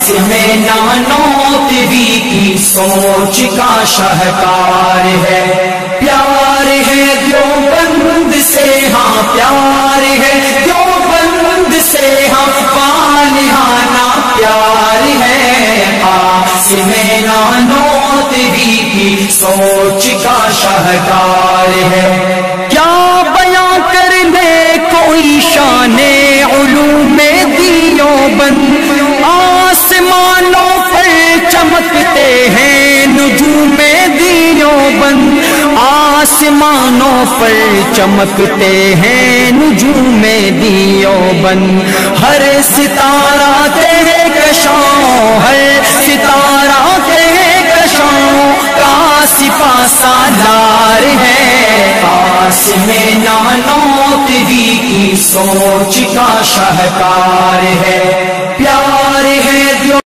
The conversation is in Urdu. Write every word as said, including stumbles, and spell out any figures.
قاسم نانوتوی کی سوچ کا شاہکار ہے. پیار ہے دیوبند سے ہاں پیار ہے دیوبند سے ہاں پالہانہ پیار ہے. قاسم نانوتوی کی سوچ کا شاہکار ہے. کیا بیاں کرنے کوئی شان علوم دیوبند، آسمانوں پر چمکتے ہیں نجوم دیوبند، آسمانوں پر چمکتے ہیں نجوم دیوبند. ہر ستارہ کہکشاں ہر ستارہ کہکشاں کا سپاہ سالار ہے. قاسم نانوتوی کی سوچ کا شاہکار ہے.